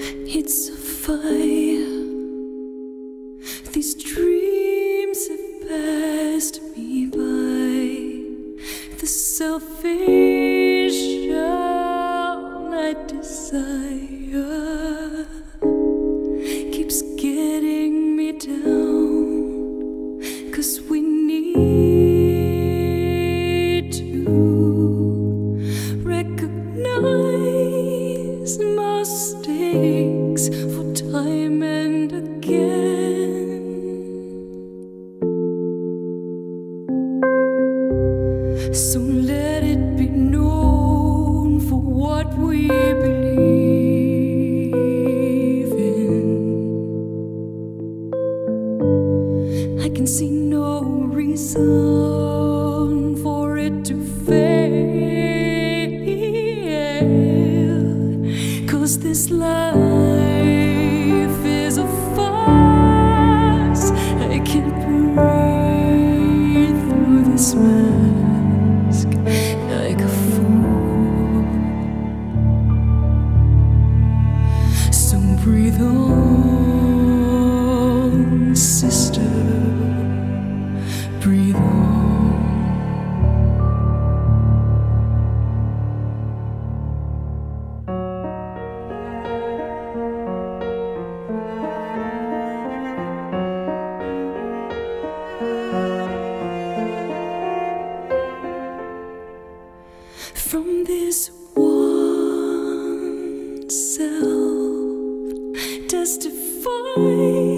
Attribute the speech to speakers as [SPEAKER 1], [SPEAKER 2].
[SPEAKER 1] It's a fire. These dreams have passed me by. The selfish all I desire keeps getting me down, 'cause we need to recognize mistakes for time and again. So let it be known for what we believe in. I can see no reason for it to fail, 'cause this life is a farce. I can't breathe through this mask like a fool. So breathe on, sister, breathe on. From this oneself, testify.